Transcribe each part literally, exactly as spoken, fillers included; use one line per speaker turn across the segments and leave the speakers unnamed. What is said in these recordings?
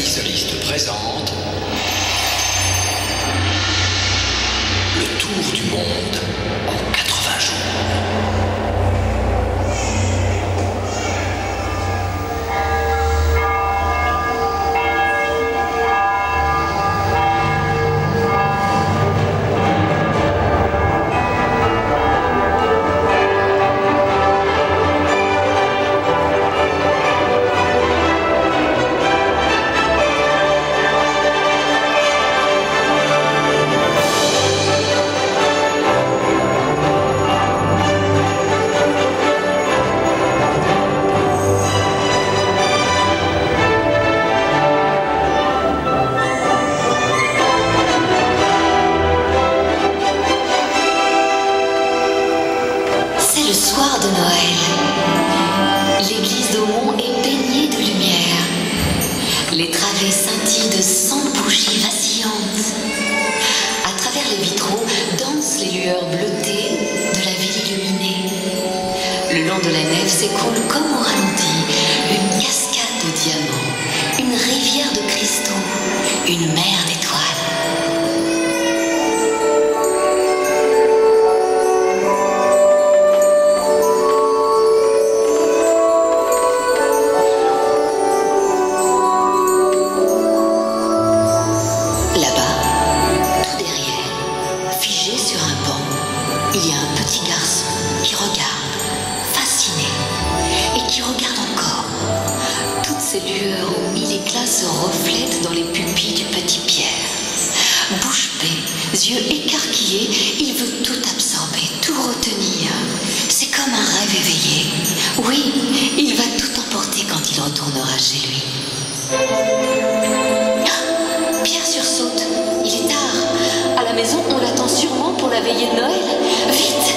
compagnie soliste présente le tour du monde en quatre-vingts jours.
Le soir de Noël, l'église d'Aumont est baignée de lumière. Les travées scintillent de cent bougies vacillantes. À travers les vitraux dansent les lueurs bleutées de la ville illuminée. Le long de la nef s'écoule comme au ralenti une cascade de diamants, une rivière de cristaux, une mer d'étoiles. Il y a un petit garçon qui regarde, fasciné, et qui regarde encore. Toutes ces lueurs aux mille éclats se reflètent dans les pupilles du petit Pierre. Bouche bée, yeux écarquillés, il veut tout absorber, tout retenir. C'est comme un rêve éveillé. Oui, il va tout emporter quand il retournera chez lui. Ah, Pierre sursaute, il est tard. À la maison, on l'attend sûrement pour la veillée de Noël. Vite!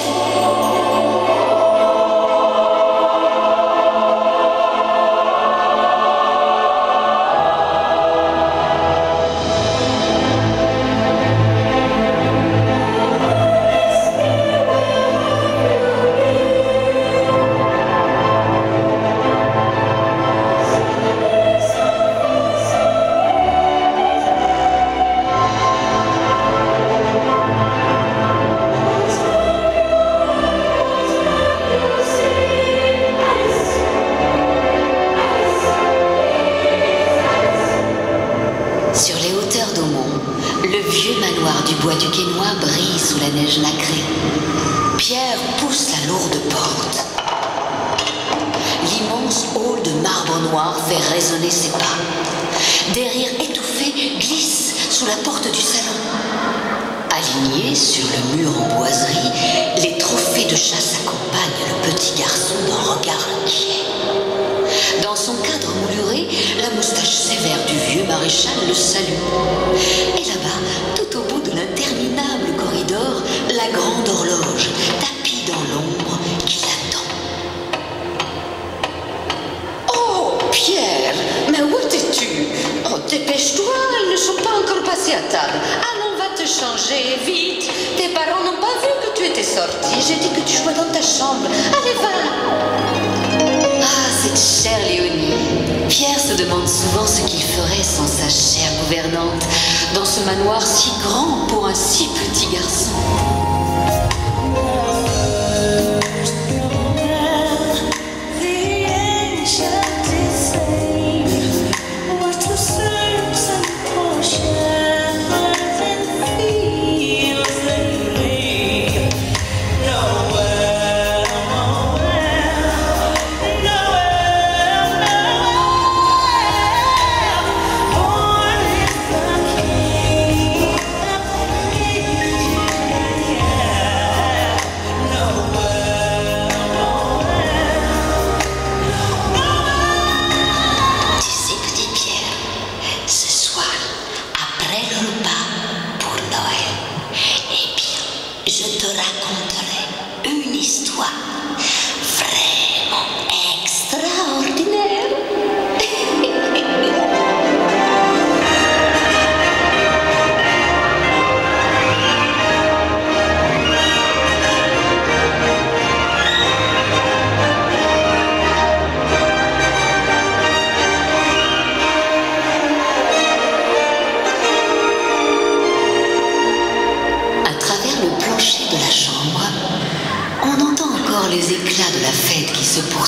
Le vieux manoir du bois du Quesnoy brille sous la neige nacrée. Pierre pousse la lourde porte. L'immense hall de marbre noir fait résonner ses pas. Des rires étouffés glissent sous la porte du salon. Alignés sur le mur en boiserie, les trophées de chasse accompagnent le petit garçon d'un regard inquiet. Dans son cadre mouluré, la moustache sévère du vieux maréchal le salue. Et là-bas, tout au bout de l'interminable corridor, la grande horloge, tapie dans l'ombre, qui l'attend.
Oh, Pierre, mais où étais-tu? Oh, dépêche-toi, ils ne sont pas encore passés à table. Allons, va te changer, vite. Tes parents n'ont pas vu que tu étais sorti. J'ai dit que tu jouais dans ta chambre. Allez, va.
Ah, cette chère Léonie. Pierre se demande souvent ce qu'il ferait sans sa chère gouvernante dans ce manoir si grand pour un si petit garçon.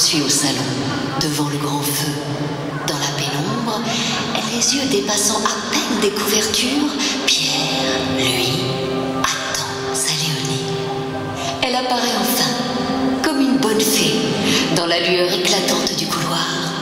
s'assuit au salon, devant le grand feu. Dans la pénombre, les yeux dépassant à peine des couvertures, Pierre, lui, attend sa Léonie. Elle apparaît enfin, comme une bonne fée, dans la lueur éclatante du couloir.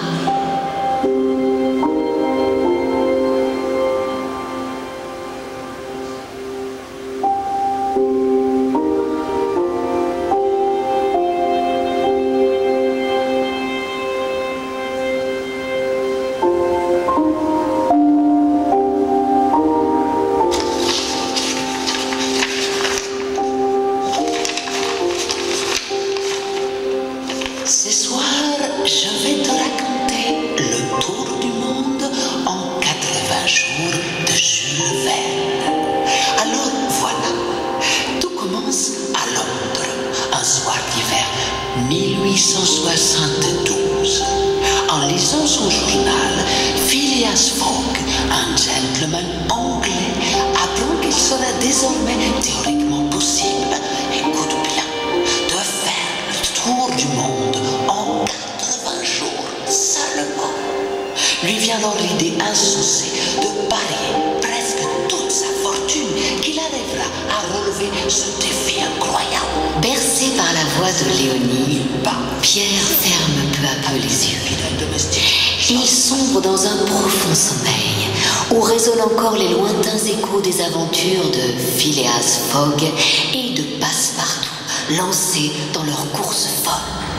Ce soir, je vais te raconter le tour du monde en quatre-vingts jours de Jules Verne. Alors voilà, tout commence à Londres, un soir d'hiver mille huit cent soixante-douze. En lisant son journal, Phileas Fogg, un gentleman anglais, apprend qu'il sera désormais théoriquement possible, écoute bien, de faire le tour du monde en quatre-vingts jours seulement. Lui vient alors l'idée insensée de parier presque toute sa fortune qu'il arrivera à relever ce défi incroyable.
Bercé par la voix de Léonie, Pierre ferme peu à peu les yeux. Il sombre dans un profond sommeil où résonnent encore les lointains échos des aventures de Phileas Fogg et de Passepartout, lancés dans leur course folle.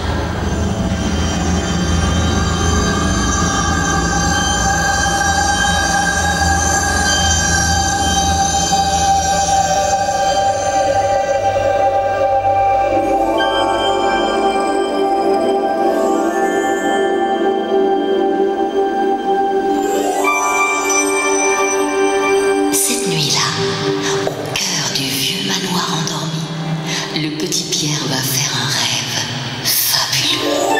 Le petit Pierre va faire un rêve fabuleux.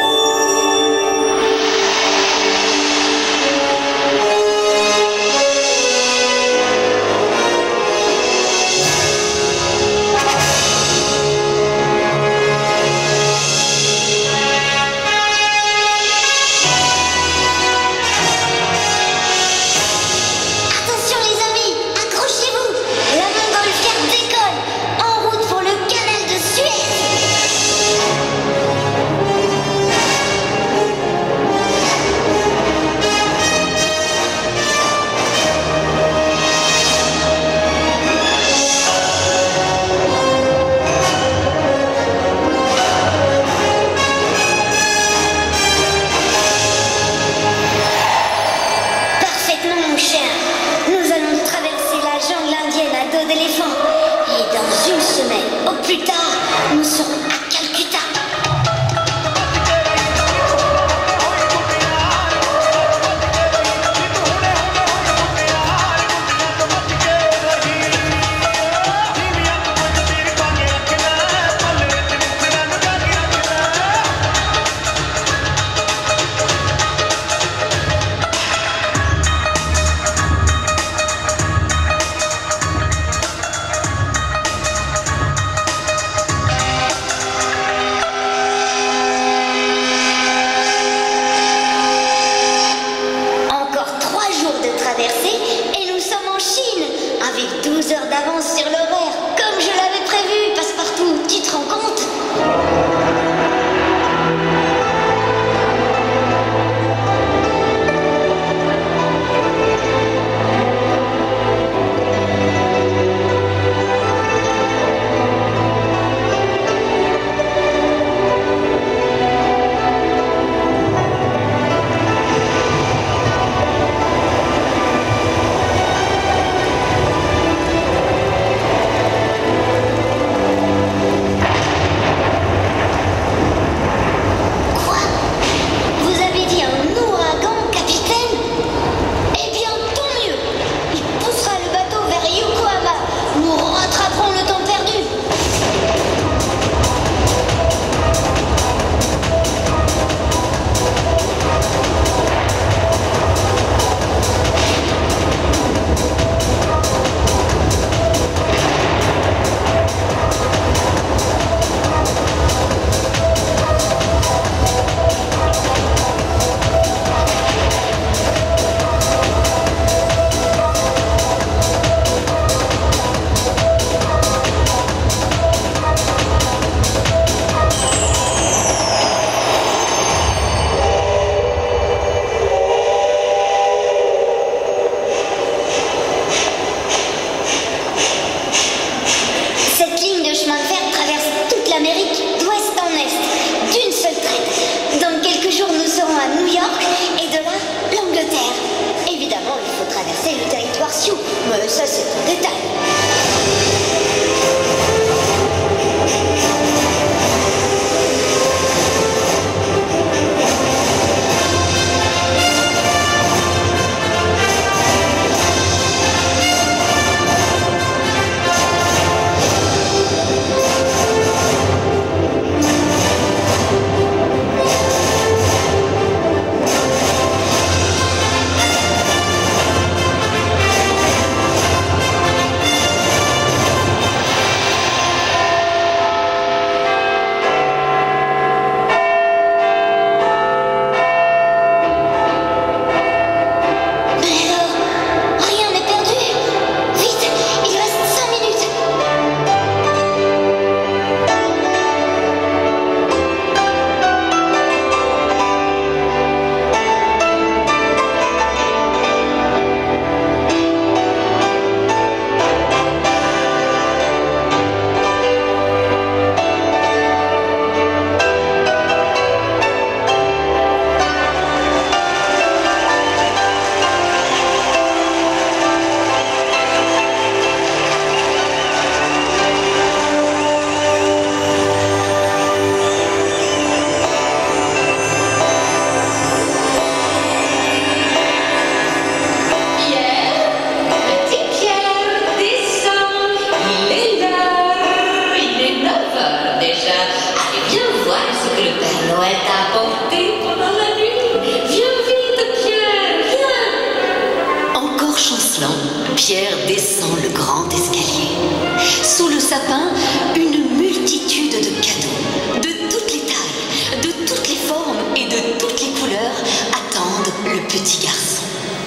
Attention les amis, accrochez-vous. La montgolfière décolle. En route pour le canal de Suez. Parfaitement, mon cher. Nous allons traverser la jungle indienne à dos d'éléphant. Et dans une semaine, au plus tard, nous serons à Calcutta. mais ça c'est un détail.
Pierre descend le grand escalier. Sous le sapin, une multitude de cadeaux, de toutes les tailles, de toutes les formes et de toutes les couleurs, attendent le petit garçon.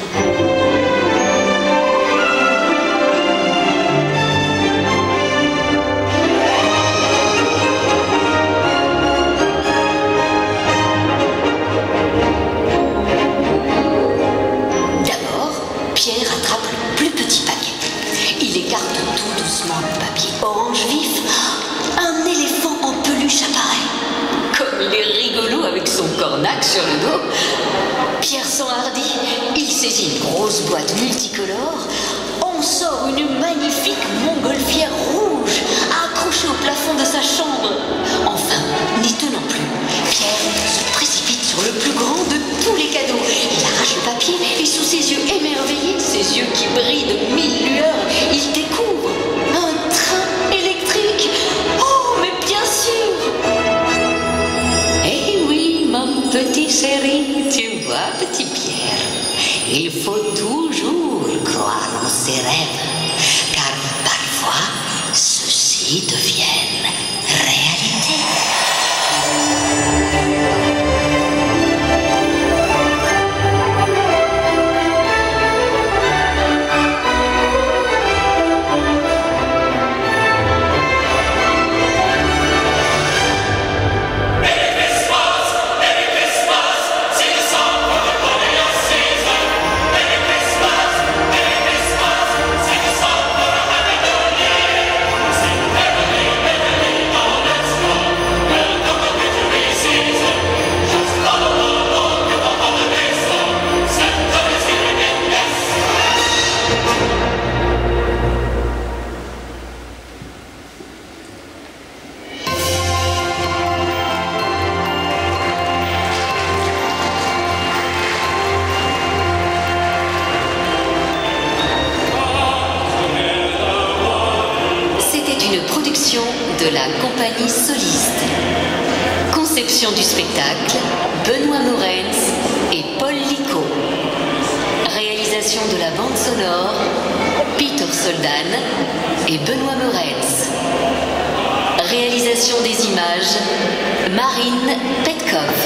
Orange vif, un éléphant en peluche apparaît. Comme il est rigolo avec son cornac sur le dos. Pierre s'enhardit, il saisit une grosse boîte multicolore. En sort une magnifique montgolfière rouge, accrochée au plafond de sa chambre. Enfin, n'y tenant plus, Pierre se précipite sur le plus grand de tous les cadeaux. Il arrache le papier et sous ses yeux émerveillés, ses yeux qui brillent de mille lueurs, il découvre un train électrique. Oh, mais bien sûr! Eh oui, mon petit chéri, tu vois, petit Pierre, il faut toujours croire en ses rêves, car parfois, ceux-ci deviennent réalité. De la compagnie soliste. Conception du spectacle, Benoît Morenz et Paul Licot. Réalisation de la bande sonore, Peter Soldan et Benoît Morenz. Réalisation des images, Marine Petkov.